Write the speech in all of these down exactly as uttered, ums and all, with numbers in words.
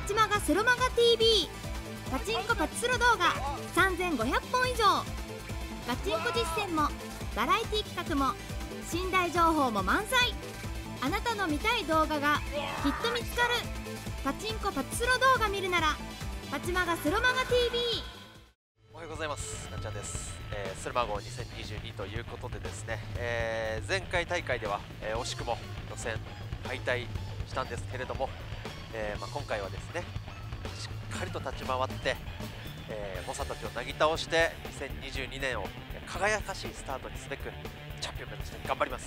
パチマガスロマガ ティービー、 パチンコパチスロ動画さんぜんごひゃっぽん以上、ガチンコ実践もバラエティ企画も信頼情報も満載。あなたの見たい動画がきっと見つかる。パチンコパチスロ動画見るならパチマガスロマガ ティービー。 おはようございます。なっちゃんです。えー、スルマ号にせんにじゅうにということでですね、えー、前回大会では、えー、惜しくも予選敗退したんですけれども、えーまあ、今回はですねしっかりと立ち回って、えー、猛者たちをなぎ倒してにせんにじゅうにねんを輝かしいスタートにすべくチャンピオン目指して頑張ります。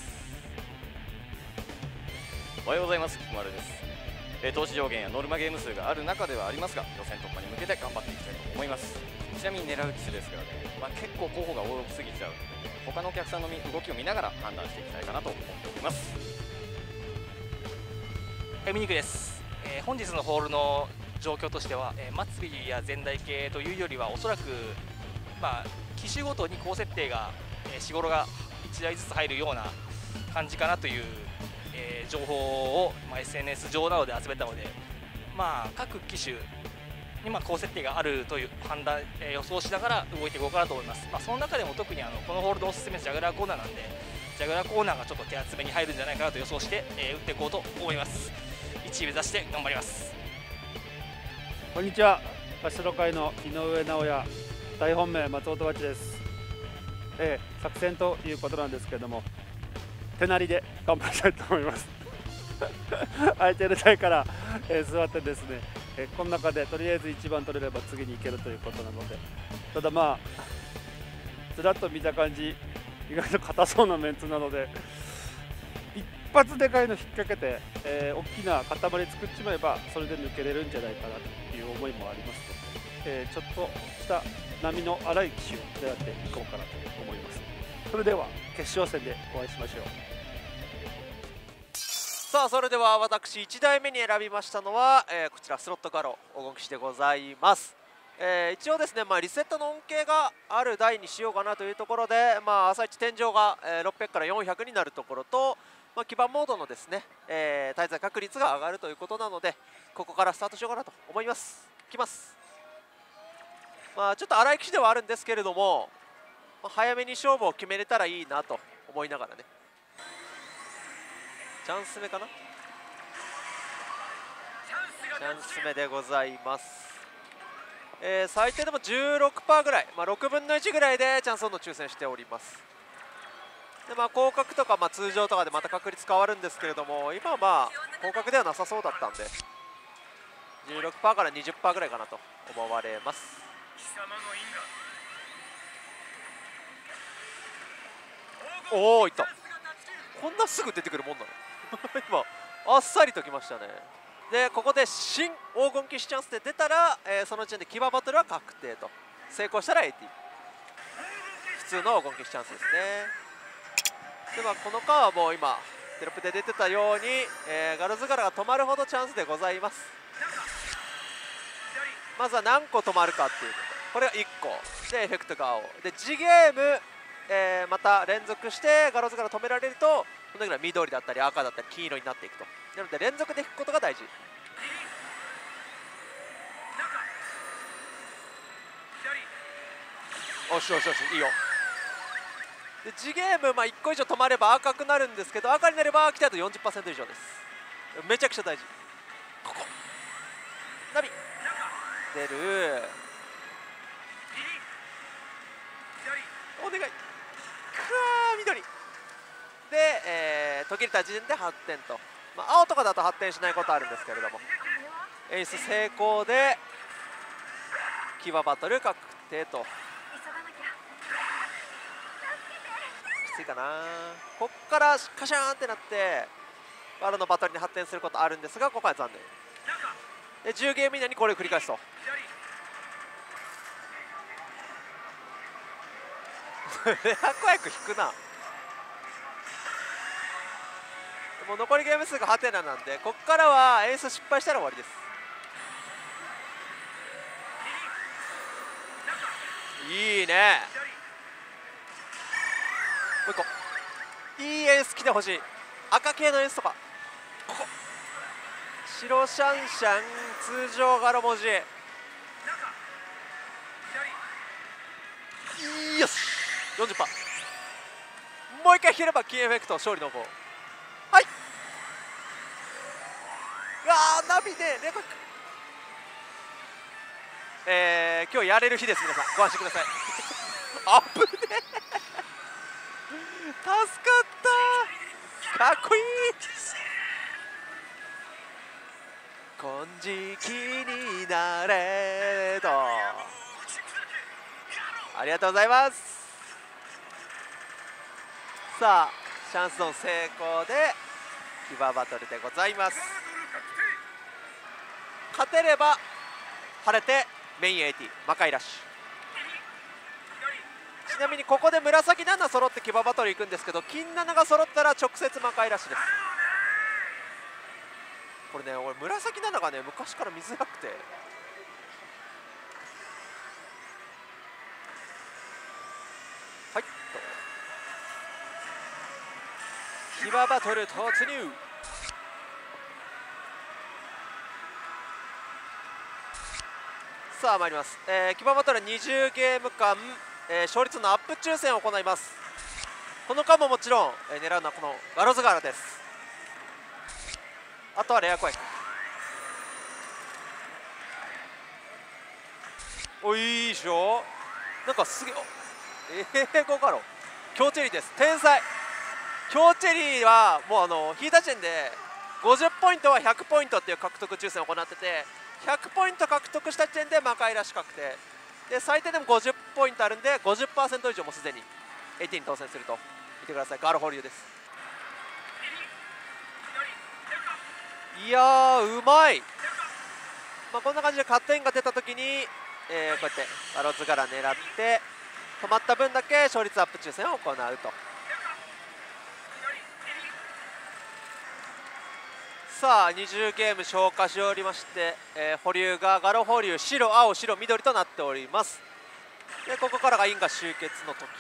おはようございます。菊丸です。えー、投資上限やノルマゲーム数がある中ではありますが、予選突破に向けて頑張っていきたいと思います。ちなみに狙う機種ですからね、まあ、結構候補が多すぎちゃうので、他のお客さんの動きを見ながら判断していきたいかなと思っております。 ミニクです。えー、本日のホールの状況としては、えー、末尾や前台系というよりはおそらく、まあ、機種ごとに高設定が、えー、しごろがいちだいずつ入るような感じかなという、えー、情報を、まあ、エスエヌエス 上などで集めたので、まあ、各機種にまあ高設定があるという判断、えー、予想しながら動いていこうかなと思います。まあ、その中でも特にあのこのホールのおすすめジャグラーコーナーなんで、ジャグラーコーナーがちょっと手厚めに入るんじゃないかなと予想して、えー、打っていこうと思います。いちい目指して頑張ります。 こんにちは。パチスロ界の井上直也、大本命松本バチです。えー、作戦ということなんですけれども、手なりで頑張りたいと思います。空いてる台から、えー、座ってですね、えー、この中でとりあえずいちばん取れれば次に行けるということなので、ただまあずらっと見た感じ意外と硬そうなメンツなので、一発でかいの引っ掛けて、えー、大きな塊作っちまえばそれで抜けれるんじゃないかなという思いもありますので、えー、ちょっとした波の荒い機種を狙っていこうかなと思います。それでは決勝戦でお会いしましょう。 さあそれでは私いちだいめに選びましたのは、えー、こちらスロットガロ黄金騎士でございます。えー、一応ですね、まあ、リセットの恩恵がある台にしようかなというところで、まあ、朝一天井が、えー、ろっぴゃくからよんひゃくになるところと、まあ、基盤モードのですね、えー、滞在確率が上がるということなので、ここからスタートしようかなと思います。いきます。まあ、ちょっと荒い騎士ではあるんですけれども、まあ、早めに勝負を決めれたらいいなと思いながらね。チャンス目かな、チャンス目でございます。えー、最低でも じゅうろくパーセント ぐらい、まあ、ろくぶんのいちぐらいでチャンスオンの抽選しております。で、まあ、降格とか、まあ、通常とかでまた確率変わるんですけれども、今はまあ降格ではなさそうだったんで じゅうろくパーセント から にじゅっパーセント ぐらいかなと思われます。おお、いった。こんなすぐ出てくるもんなの今あっさりときましたね。でここで新黄金騎士チャンスで出たら、えー、その時点で騎馬バトルは確定と、成功したら エーティー、 普通の黄金騎士チャンスですね。でまあこのカーはもう今テロップで出てたように、えー、ガルズガラが止まるほどチャンスでございます。まずは何個止まるかっていうこと、これがいっこでエフェクトが青で次ゲーム、えー、また連続してガロズガラ止められると、このぐらい緑だったり赤だったり黄色になっていくと。なので連続で引くことが大事。よしよしよし、いいよ。で次ゲーム、まあ、いっこ以上止まれば赤くなるんですけど、赤になれば来たと よんじゅっパーセント 以上です。めちゃくちゃ大事。ここナビ出る、お願い、くわー緑で、えー、途切れた時点ではってんと、まあ、青とかだと発展しないことあるんですけれども、演出成功で騎馬バトル確定と。きついかな。こっからカシャーンってなってバロのバトルに発展することあるんですが、ここは残念でじゅうゲーム以内にこれを繰り返すとレア子役引くな。もう残りゲーム数がハテナなんで、ここからは演出失敗したら終わりです。いいね。もう一個いい演出来てほしい。赤系の演出とかここ白シャンシャン通常ガロ文字。よし よんじゅっパーセント。もう一回引ければキーエフェクト勝利の方。はい。あーナビでレコえー、今日やれる日です。皆さんご安心ください。あぶねえ助かったかっこいい。金色になれとありがとうございます。さあシャンスゾーン成功で騎馬バトルでございます。勝てれば晴れてメイン エーティー 魔界ラッシュ。ちなみにここで紫なな揃って騎馬バトル行くんですけど、金ななが揃ったら直接魔界ラッシュです。これね俺紫なながね昔から見づらくて、はい騎馬バトル突入。さあ参ります、えー、騎馬バトルにじゅうゲーム間、えー、勝率のアップ抽選を行います。この間ももちろん、えー、狙うのはこのガロズガラです。あとはレアコエク。おいいでしょ。なんかすげえ英語ガロキョウチェリーです。天才キョウチェリーはもうあの引いた時点でごじゅっポイントはひゃくポイントっていう獲得抽選を行ってて、ひゃくポイント獲得した時点で魔界ラッシュ確定で、最低でもごじゅっポイントあるんで ごじゅっパーセント 以上もすでにエーティーに当選すると見てください。ガロ保留です。いやーうまい、まあ、こんな感じでカットインが出た時に、えー、こうやってガロズガラ狙って止まった分だけ勝率アップ抽選を行うと。さあにじゅうゲーム消化しておりまして、えー、保留がガロ保留白青白緑となっております。でここからが因果集結の時。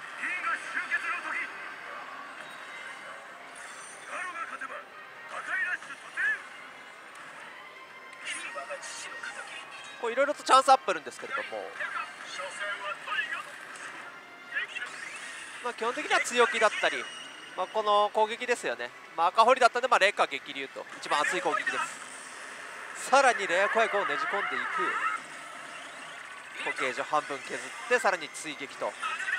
こういろいろとチャンスアップあるんですけれども、まあ、基本的には強気だったり、まあ、この攻撃ですよね、まあ、赤堀だったので、まあ、劣化激流と一番熱い攻撃です。さらにレアコエコをねじ込んでいく。こうゲージを半分削ってさらに追撃と。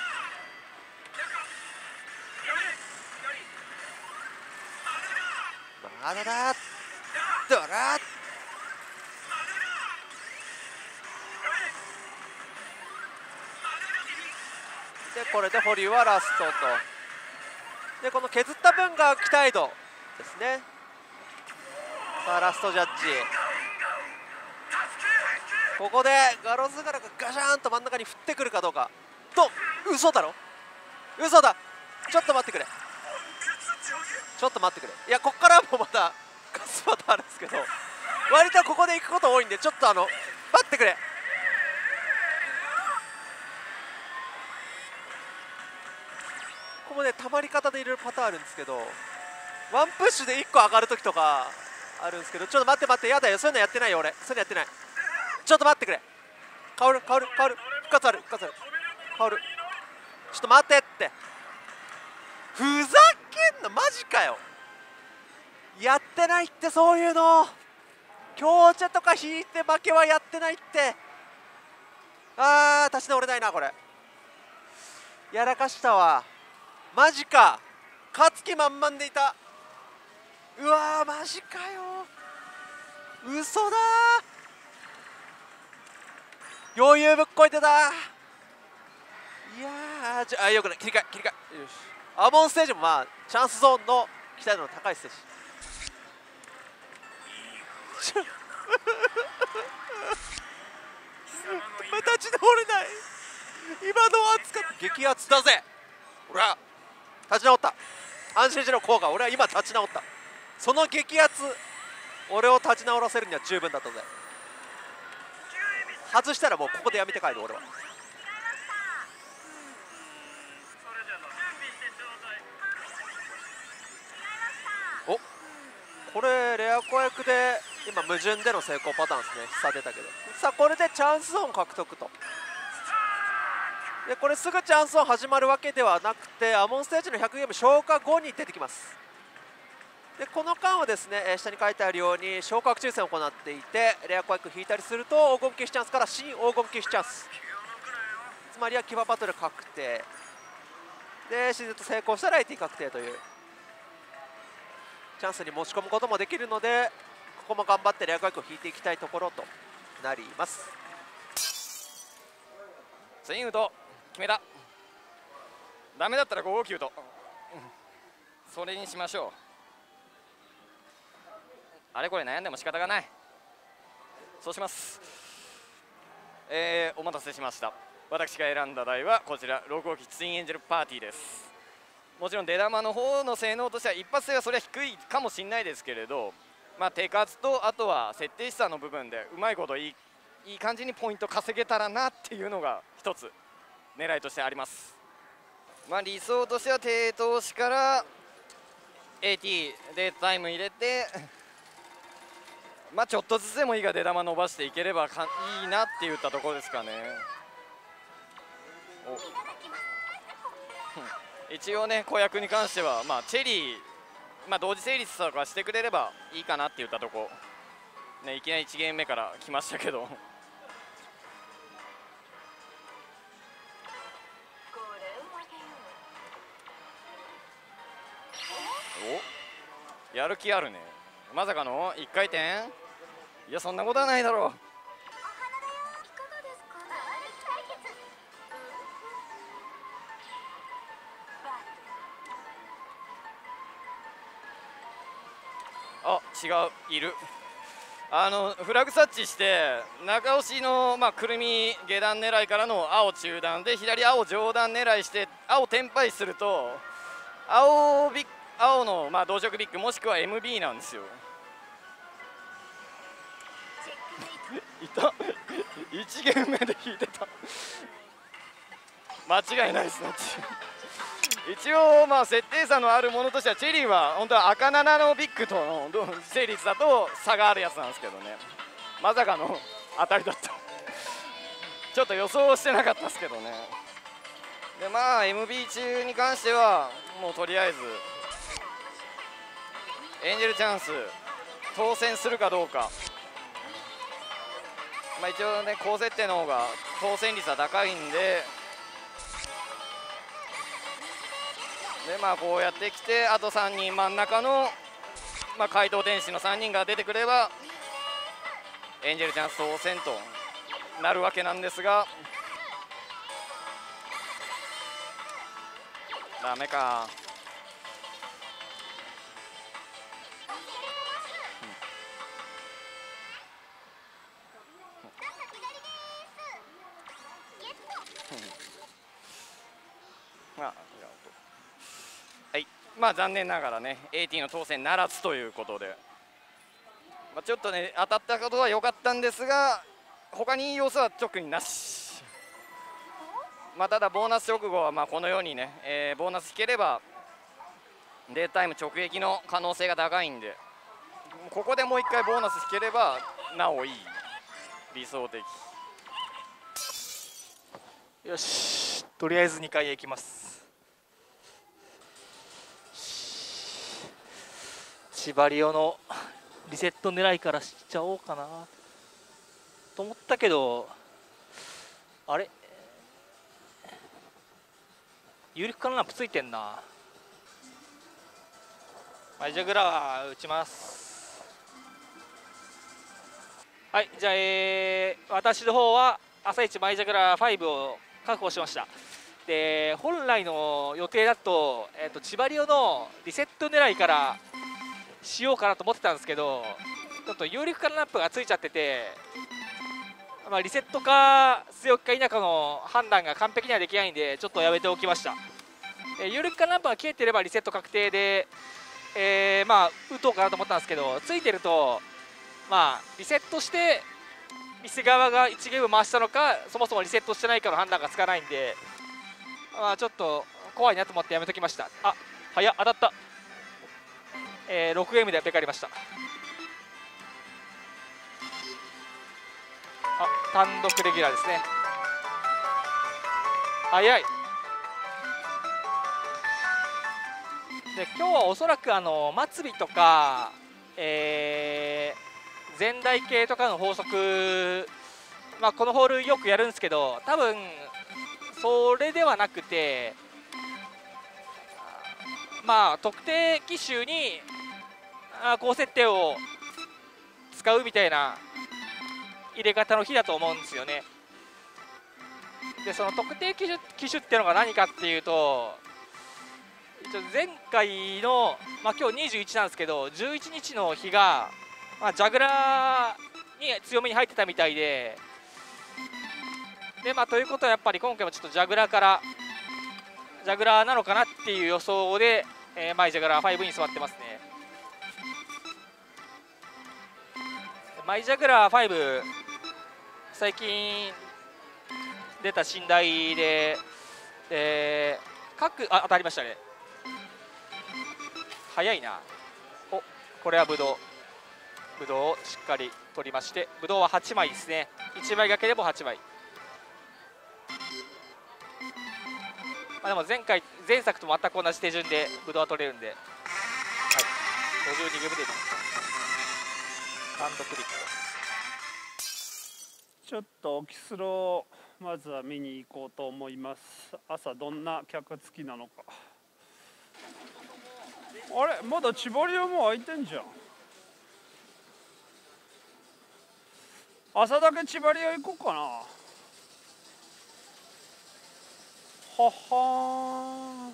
まだだドラでこれで保留はラストと。でこの削った分が期待度ですね。さあラストジャッジ、ここでガロズガラがガシャーンと真ん中に振ってくるかどうかと。嘘だろ嘘だ、ちょっと待ってくれちょっと待ってくれ。いやこっからもまたガスパターンあるんですけど、割とここで行くこと多いんでちょっとあの待ってくれ。ここもねたまり方でいろいろパターンあるんですけど、ワンプッシュでいっこ上がるときとかあるんですけど、ちょっと待って待って、やだよそういうのやってないよ俺、そういうのやってない。ちょっと待ってくれ。カオルカオルカオル復活ある復活あるカオルちょっと待ってって、ふざけんなマジかよ。やってないってそういうの、強茶とか引いて負けはやってないって。あー立ち直れないなこれ、やらかしたわマジか。勝つ気満々でいた。うわーマジかよ、嘘だー、余裕ぶっこいてた。いやーじゃあよくない、切り替え切り替え、よし。アモンステージもまあチャンスゾーンの期待度の高いステージ立ち直れない。今のは熱かった。激アツだぜほら、立ち直った。安心しろ効果、俺は今立ち直った。その激アツ俺を立ち直らせるには十分だったぜ。外したらもうここでやめて帰る俺は。おこれレア子役で今矛盾での成功パターンですね。さあ出たけど、さあこれでチャンスゾーン獲得と。でこれすぐチャンスゾーン始まるわけではなくて、アモンステージのひゃくゲーム消化後に出てきます。でこの間はですね、下に書いてあるように消化抽選を行っていて、レアコアイク引いたりすると黄金騎士チャンスから新黄金騎士チャンス、つまりは騎馬バトル確定で、自然と成功したら エーティー 確定というチャンスに持ち込むこともできるので、ここも頑張ってレアコアイクを引いていきたいところとなります。 ツインウッド決めた。ダメだったらごごきゅうと、それにしましょう。あれこれ悩んでも仕方がない。そうします。えー、お待たせしました。私が選んだ台はこちらろくごうきツインエンジェルパーティーです。もちろん出玉の方の性能としては一発性はそれは低いかもしれないですけれど、まあ、手数とあとは設定資産の部分でうまいこといいいい感じにポイント稼げたらなっていうのが一つ狙いとしてあります。まあ、理想としては低投資から エーティー でタイム入れて、まあちょっとずつでもいいが出玉伸ばしていければかいいなって言ったところですかね。お一応ね、子役に関しては、まあ、チェリー、まあ、同時成立とかしてくれればいいかなって言ったとこ、ね、いきなりいちゲーム目から来ましたけどおやる気あるね。まさかのいっかい転。いやそんなことはないだろう。あ違ういる。あのフラグ察知して中押しの、まあ、くるみ下段狙いからの青中段で左青上段狙いして青転廃すると青ビッ青の、まあ、同色ビッグもしくは エムビー なんですよ。いたいちゲーム目で引いてた間違いないですね一応まあ設定差のあるものとしてはチェリーは本当は赤ななのビッグとの成立だと差があるやつなんですけどね、まさかの当たりだったちょっと予想してなかったですけどね。でまあ エムビー 中に関してはもうとりあえずエンジェルチャンス当選するかどうか、まあ一応ね高設定の方が当選率は高いんで、でまあこうやってきてあとさんにん真ん中の、まあ、怪盗天使のさんにんが出てくればエンジェルチャンス当選となるわけなんですが、ダメか。まあはい、まあ残念ながらね エーティー の当選ならずということで、まあ、ちょっとね当たったことは良かったんですが他にいい要素は特になし。まあただボーナス直後はまあこのようにね、えー、ボーナス引ければデータイム直撃の可能性が高いんで、ここでもう一回ボーナス引ければなおいい理想的。 よし、とりあえずにかいへ行きます。シバリオのリセット狙いからしちゃおうかなと思ったけど、あれ有力化のランプついてんな。マイジャグラー打ちます。はい、じゃあ、えー、私の方は朝一マイジャグラーごを確保しました。で本来の予定だと、えー、と千葉リオのリセット狙いからしようかなと思ってたんですけど、ちょっと有力化のランプがついちゃってて、まあ、リセットか強気か否かの判断が完璧にはできないんでちょっとやめておきました。えー、有力化のランプが消えてればリセット確定で、えー、まあ打とうかなと思ったんですけど、ついてるとまあリセットして店側がいちゲーム回したのかそもそもリセットしてないかの判断がつかないんで、まあ、ちょっと怖いなと思ってやめときました。あ早っ当たった、えー、ろくゲームでベカりました。 あ、単独レギュラーですね。早い。で今日はおそらくあの末尾とか、えー、前台系とかの法則、まあ、このホールよくやるんですけど、多分それではなくて、まあ特定機種にあ高設定を使うみたいな入れ方の日だと思うんですよね。でその特定機種機種っていうのが何かっていうと、一応前回の、まあ、今日にじゅういちなんですけど、じゅういちにちの日が、まあ、ジャグラーに強めに入ってたみたいで、でまあ、ということはやっぱり今回もちょっとジャグラーからジャグラーなのかなっていう予想で、えー、マイジャグラーごに座ってますね。マイジャグラーご、最近出た寝台で、えー、各あ当たりましたね。早いな。お、これはブドウブドウをしっかり取りまして、ブドウははちまいですね。いちまい掛けでもはちまい。まあ、でも前回前作と全く同じ手順でブドウは取れるんで、はい、ごじゅうにゲームで単独リック。 ちょっとオキスロをまずは見に行こうと思います。朝どんな客付きなのか。あれまだ千葉リオも開いてんじゃん。朝だけ千葉リオ行こうかな。はは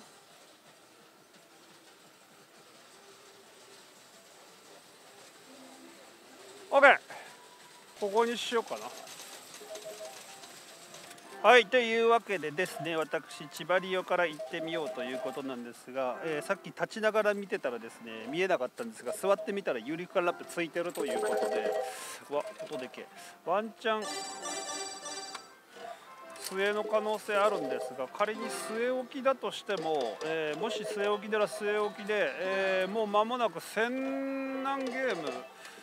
ーん。OK。ここにしようかな。はい、というわけでですね、私千葉リオから行ってみようということなんですが、えー、さっき立ちながら見てたらですね見えなかったんですが、座ってみたらユリカラップついてるということで、わ音でけワンチャン据えの可能性あるんですが、仮に据え置きだとしても、えー、もし据え置きなら据え置きで、えー、もう間もなく千何ゲーム、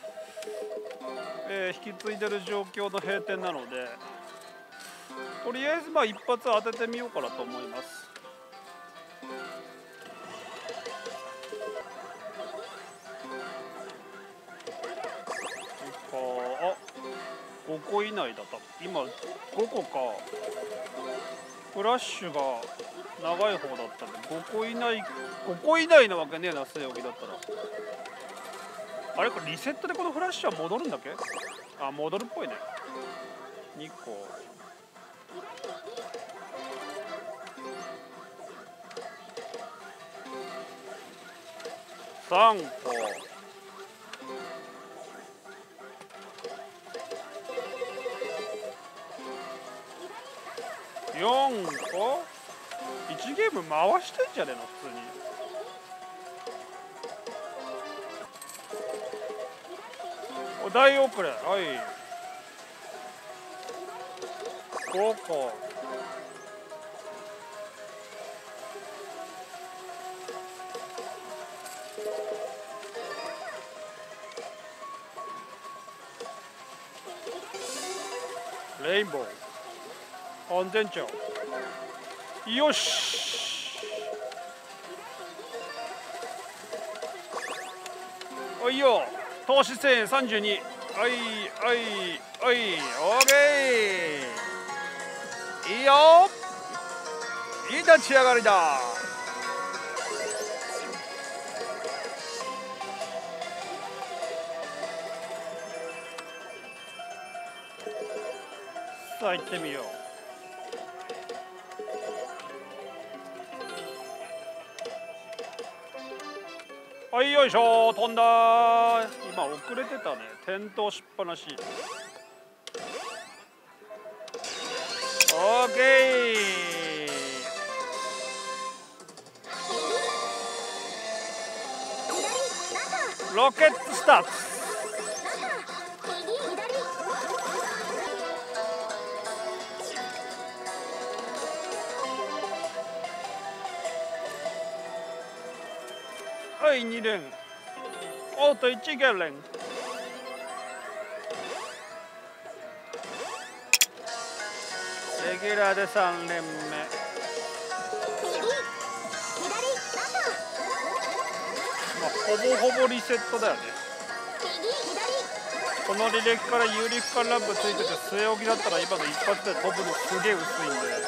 えー、引き継いでる状況の閉店なので、とりあえずまあ一発当ててみようかなと思います。あ、ごこ以内だった。今ごこか。フラッシュが長い方だったんでごこ以内、ごこ以内なわけねえな、据え置きだったら。あれこれリセットでこのフラッシュは戻るんだっけ？あ、戻るっぽいね。にこ。さんこ。よんこ。いちゲーム回してんじゃねえの普通に。お大遅れ。はいごこ。レインボー安全帳。よし。おいよ投資せんえんさんじゅうに。はいはいはい。オーケー。いいよ。いい立ち上がりだ。さあ行ってみよう。はいよいしょ、飛んだ。今遅れてたね、転倒しっぱなし。オーケー。ロケットスタート。はいに連。オートいちゲ連。 レギュラーでさん連目。まあ、ほぼほぼリセットだよね。この履歴から有力化ランプついてて据え置きだったら今の一発で飛ぶのすげえ薄いんで、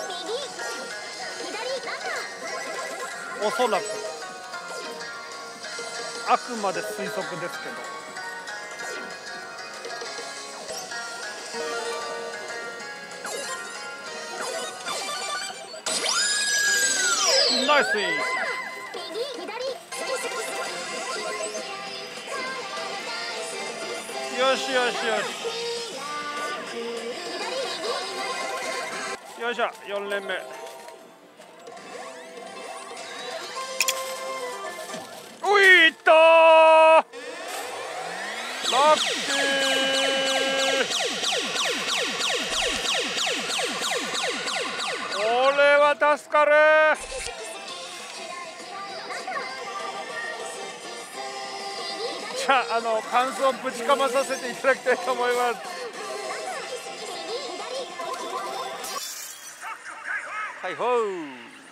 おそらくあくまで推測ですけど。ナイスイン。よしよしよし。よいしょ、よん連目。おい、いったー。ラッキー。これは助かる。じゃあ、あの感想をぶちかまさせていただきたいと思います。 はいほー、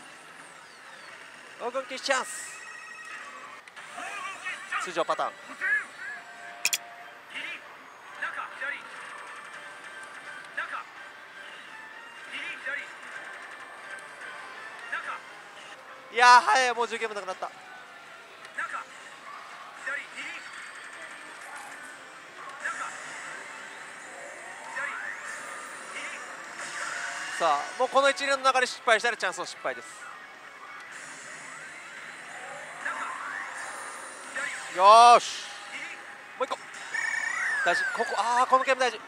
黄金期チャンス。通常パターン。いやー、はい、もうじゅうゲームなくなった。さあ、もうこの一連の流れ失敗したらチャンスの失敗です。よーし、もう一個大事。ここ、ああ、このゲーム大事。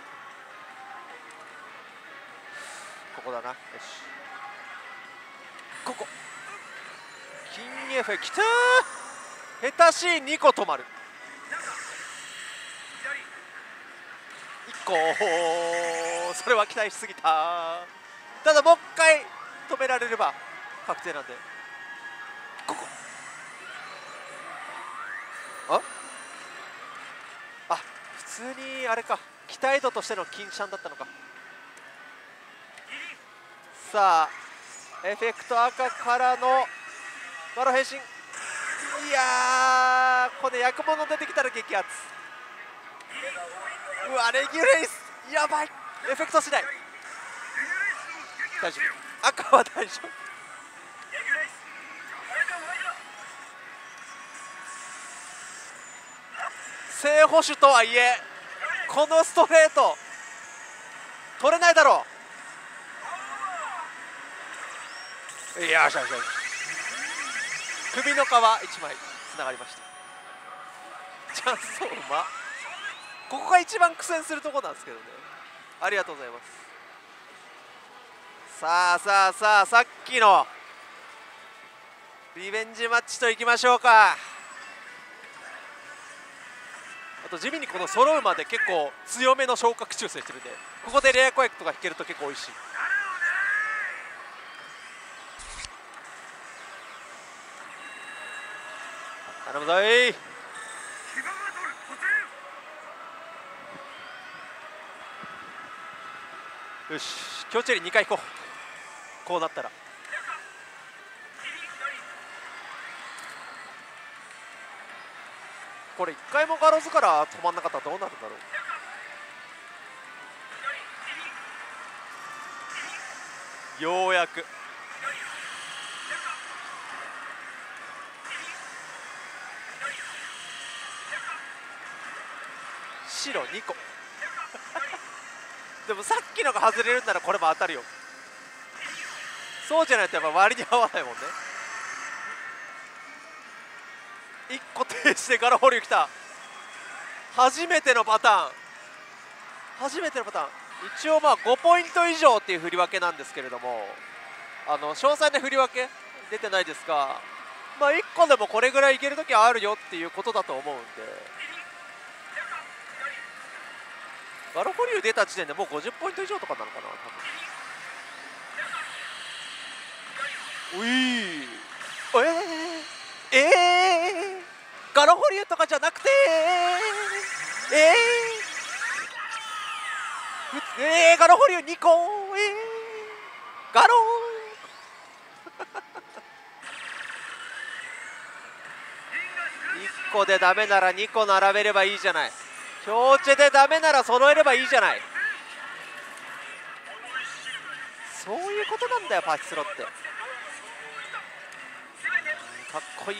ここだな。よし、ここ金エフェきたー。下手しいにこ止まる。いっこ、それは期待しすぎた。ただもう一回止められれば確定なんで。ここ、ああ、普通にあれか、期待度としての金シャンだったのか。さあ、エフェクト赤からのマロ変身。いやー、これ役物出てきたら激アツ。うわ、レギュレイスやばい。エフェクト次第。大丈夫、赤は大丈夫。正捕手とはいえこのストレート取れないだろう。いやーしゃしゃ首の皮いちまいつながりました。チャンスをまここが一番苦戦するところなんですけどね。ありがとうございます。さあさあさあ、さっきのリベンジマッチといきましょうか。あと地味にこの揃うまで結構強めの昇格修正してるんで、ここでレアコエクとか引けると結構おいしい。頼むぞい。よし、キョチェリにかい行こう。こうなったらこれいっかいもガロズから止まんなかったらどうなるんだろう。ようやく白にこでもさっきのが外れるんならこれも当たるよ。そうじゃないとやっぱ割に合わないもんね。いっこ停止でガラホリュー来た。初めてのパターン初めてのパターン。一応まあごポイント以上っていう振り分けなんですけれども、あの詳細な振り分け出てないですが、まあいっこでもこれぐらいいけるときはあるよっていうことだと思うんで、ガラホリュー出た時点でもうごじゅっポイント以上とかなのかな多分。ういー、えー、えー、ガラホリューとかじゃなくてえー、えー、えー、ガラホリューにこ、えガローンいっこでダメならにこ並べればいいじゃない。表チェでダメなら揃えればいいじゃない。そういうことなんだよパチスロって。かっこいい。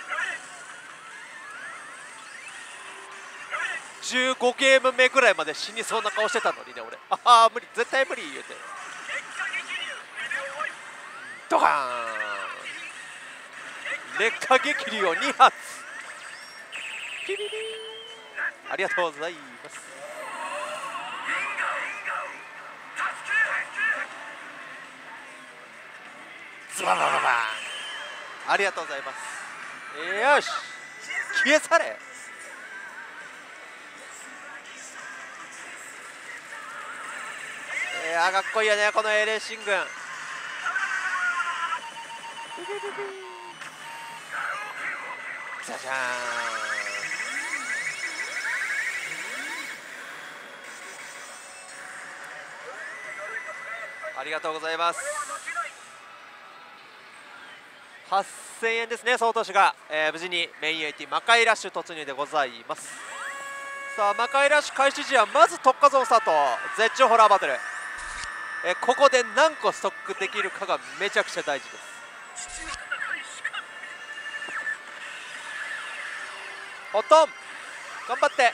じゅうごゲーム目ぐらいまで死にそうな顔してたのにね俺。ああ無理、絶対無理言うてドカーン劣化激流をに発ピリリー。ありがとうございます。ズババババン。ありがとうございます。よし消え去れ。えー、あかっこいいよねこの英霊神軍。じゃじゃーん。ありがとうございます。はっせんえんですね総投手が、えー、無事にメインエイティ魔界ラッシュ突入でございます。さあ魔界ラッシュ開始時はまず特化ゾーンスタート絶頂ホラーバトル、えー、ここで何個ストックできるかがめちゃくちゃ大事です。ほとん頑張って。で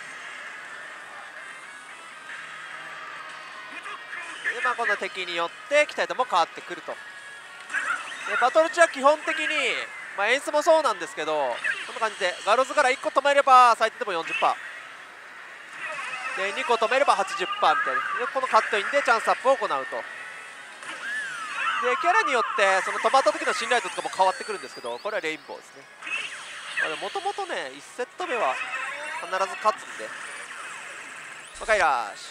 まあこの敵によって期待度も変わってくると。でバトル中は基本的に、まあ、演出もそうなんですけどこんな感じでガロズからいっこ止めれば最低でも よんじゅっパーセント でにこ止めれば はちじゅっパーセント みたいなでこのカットインでチャンスアップを行うと。でキャラによってその止まった時の信頼度とかも変わってくるんですけどこれはレインボーですね。もともとねいちセット目は必ず勝つんで魔界ラッシ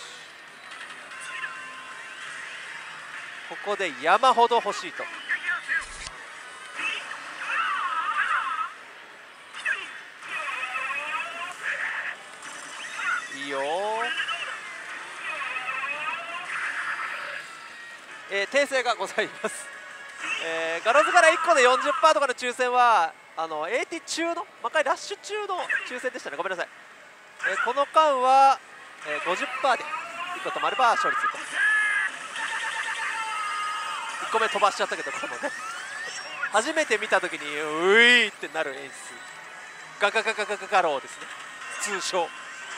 ュここで山ほど欲しいと。いいよー、えー、訂正がございます、えー、ガロズからいっこで よんじゅっパーセント とかの抽選はあの エーティー 中の魔界ラッシュ中の抽選でしたね。ごめんなさい、えー、この間は、えー、ごじゅっパーセント でいっこ止まれば勝利すると。いっこめ飛ばしちゃったけどこのね初めて見た時にういってなる演出ガガガガガガガローですね通称。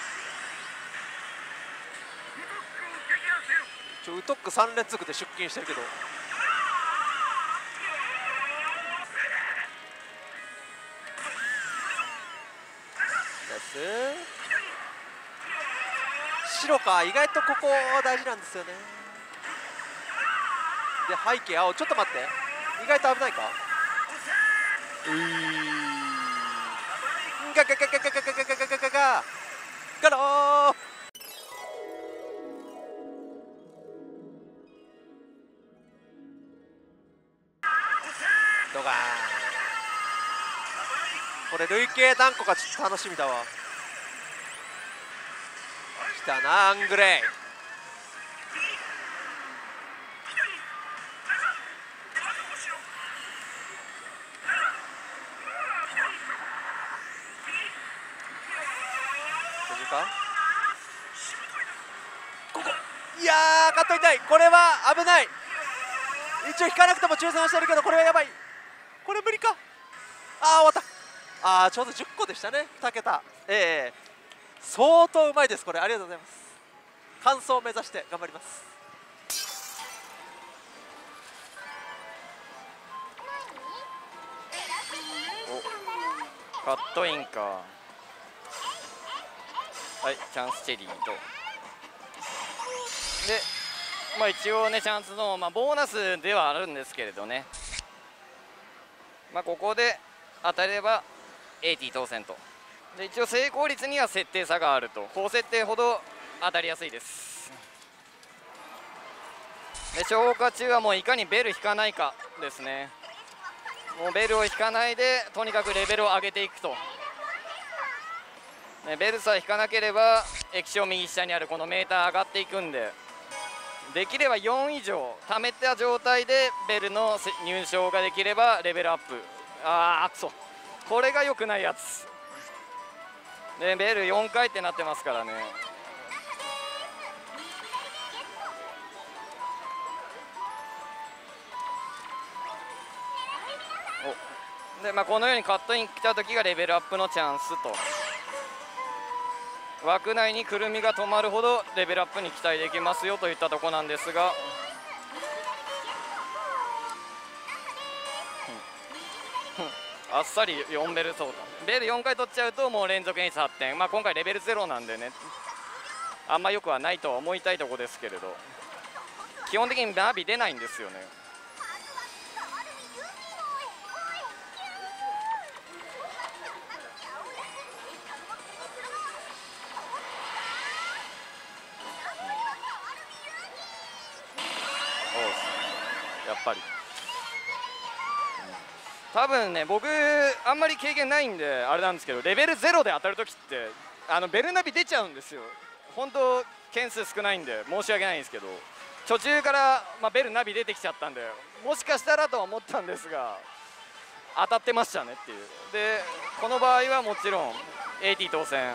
ちょウトックさん連続で出勤してるけど白か意外とここ大事なんですよね。で背景青ちょっと待って意外と危ないか。うーガガガガガガガガガガガガガガロードガーン。これ累計何個かちょっと楽しみだわ。来たなアングレイ。ここいやーカット痛い。これは危ない。一応引かなくても抽選はしてるけどこれはやばい。これ無理か。あー終わった。あーちょうどじゅっこでしたねに桁。ええー、相当うまいですこれ。ありがとうございます。完走を目指して頑張ります。 おカットインか。はいチャンスチェリーとでまあ一応ねチャンスの、まあ、ボーナスではあるんですけれどね、まあ、ここで当たれば エーティー 当選と。で一応成功率には設定差があると。高設定ほど当たりやすいです。で消化中はもういかにベル引かないかですね。もうベルを引かないでとにかくレベルを上げていくと。ね、ベルさえ引かなければ液晶右下にあるこのメーター上がっていくんで、 できればよん以上貯めた状態でベルの入賞ができればレベルアップ。ああくそ、これが良くないやつで、ベルよんかいってなってますからね。おで、まあ、このようにカットイン来た時がレベルアップのチャンスと。枠内にくるみが止まるほどレベルアップに期待できますよといったところなんですが、あっさりよんベルそうだ。ベルよんかい取っちゃうともう連続演出発展、まあ、今回レベルゼロなんでね、あんまよくはないとは思いたいところですけれど、基本的にナビ出ないんですよね。やっぱり多分ね、僕あんまり経験ないんであれなんですけど、レベルゼロで当たるときってあのベルナビ出ちゃうんですよ。本当件数少ないんで申し訳ないんですけど、途中から、まあ、ベルナビ出てきちゃったんで、もしかしたらとは思ったんですが当たってましたねっていう。でこの場合はもちろん エーティー 当選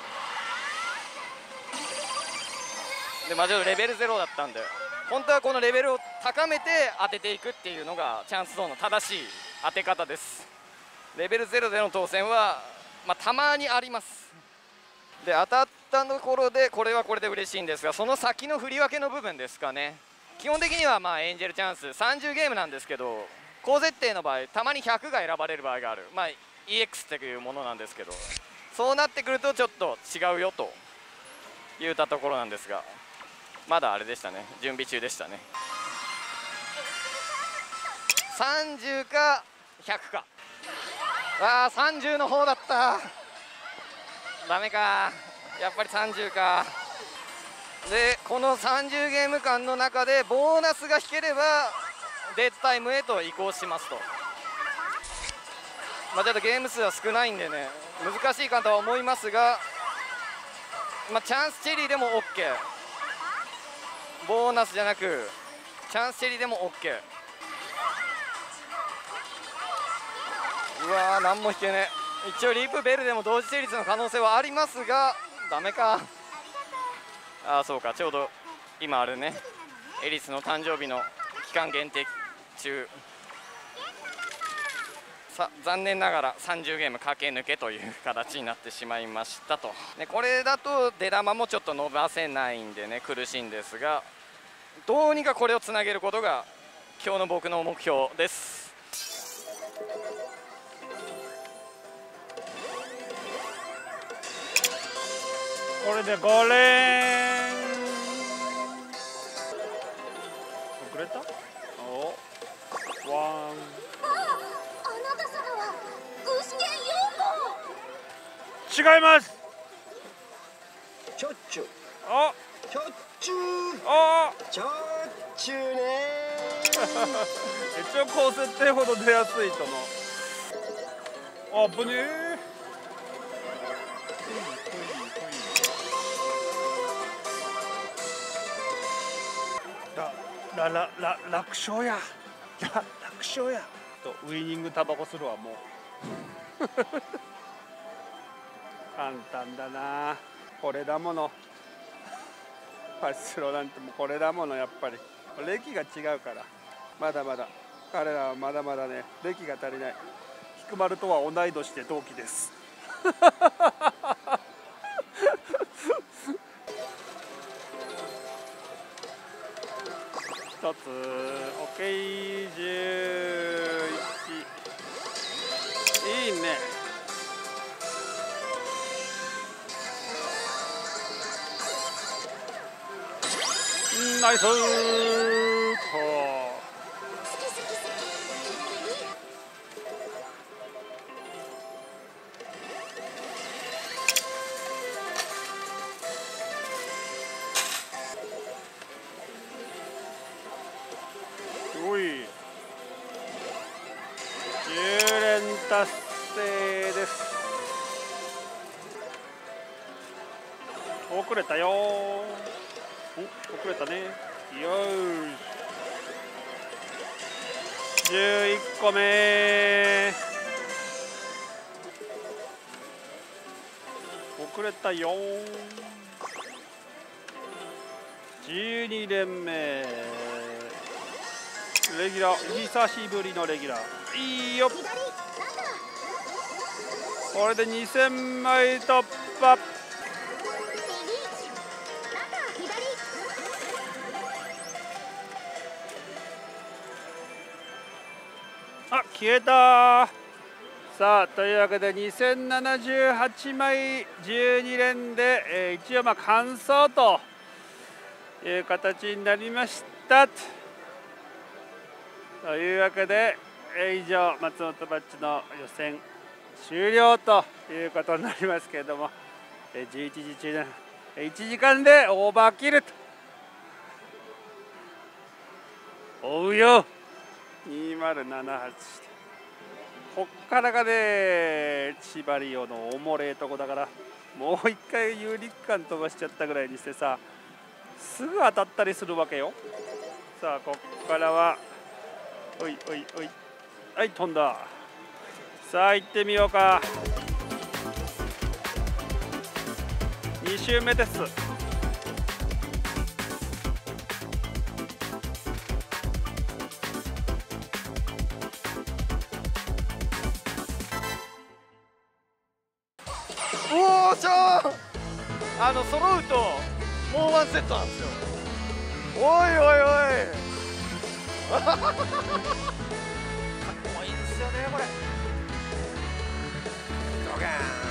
で、まあ、ちょっとレベルゼロだったんで、本当はこのレベルを高めて当てていくっていうのがチャンスゾーンの正しい当て方です。レベルゼロでの当選は、まあ、たまにあります。で当たったところでこれはこれで嬉しいんですが、その先の振り分けの部分ですかね。基本的にはまあエンジェルチャンスさんじゅうゲームなんですけど、高設定の場合たまにひゃくが選ばれる場合がある、まあ、イーエックス っていうものなんですけど、そうなってくるとちょっと違うよといったところなんですが、まだあれでしたね、準備中でしたね。さんじゅうかひゃくか、あーさんじゅうの方だった、ダメか、やっぱりさんじゅうか。でこのさんじゅうゲーム間の中でボーナスが引ければデッドタイムへと移行しますと。まあ、ちょっとゲーム数は少ないんでね難しいかとは思いますが、まあ、チャンスチェリーでも OK、 ボーナスじゃなくチャンスチェリーでも OK。 うわー何も引けねえ。一応リープベルでも同時成立の可能性はありますがダメか。ああそうか、ちょうど今あれね、エリスの誕生日の期間限定中、さ残念ながらさんじゅうゲーム駆け抜けという形になってしまいましたと。でこれだと出玉もちょっと伸ばせないんでね苦しいんですが、どうにかこれをつなげることが今日の僕の目標です。 これでご連遅れた。おワン。 あなた様は具志堅用高。 違います。 ちょっちゅうあちょっちゅうあちょっちゅうね一応高設定ほど出やすいとの。あぶねえ。ららら楽勝や。いや楽勝や。とウイニングタバコするわもう。簡単だな。これだもの。パチスロなんてもうこれだものやっぱり。歴が違うから。まだまだ彼らはまだまだね歴が足りない。菊丸とは同い年で同期です。一つ OK じゅういちいいね。ナイスじゅう連達成です。遅れたよ。お遅れたね。 よーしじゅういっこめ遅れたよーじゅうにれんめレギュラー久しぶりのレギュラーいいよこれでにせんまい突破あ消えたさあというわけでにせんななじゅうはちまいじゅうにれんで、えー、一応まあ完走という形になりましたというわけで、えー、以上松本バッチの予選終了ということになりますけれども、えー、じゅういちじ中いちじかんでオーバーキルと追うよにまるななはちこっからがね千葉リオのおもれえとこだからもう一回有力感飛ばしちゃったぐらいにしてさすぐ当たったりするわけよ。さあこっからはおいおいおいはい飛んだ。さあ行ってみようか。に周目です。 おおしゃーあの揃うともうワンセットなんですよ。おいおいおいかっこいいんですよねこれ。ドガーン